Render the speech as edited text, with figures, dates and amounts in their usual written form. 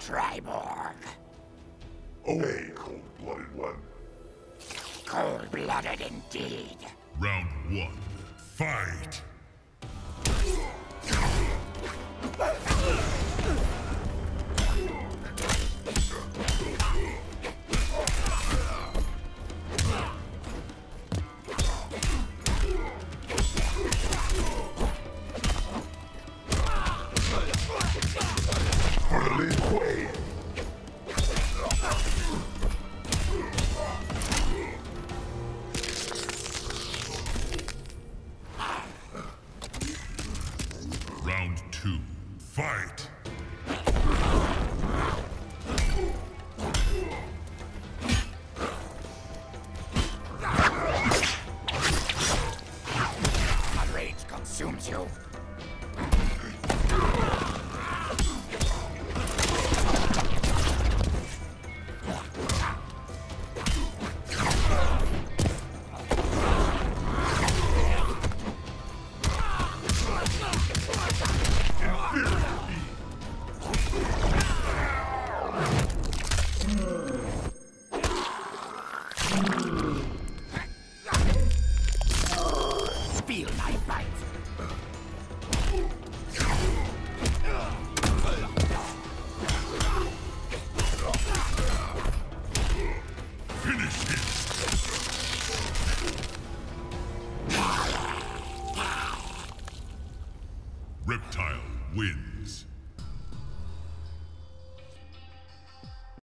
Triborg. Away, cold-blooded one. Cold-blooded indeed. Round 1. Fight! Round 2. Fight! My rage consumes you. Feel my bite.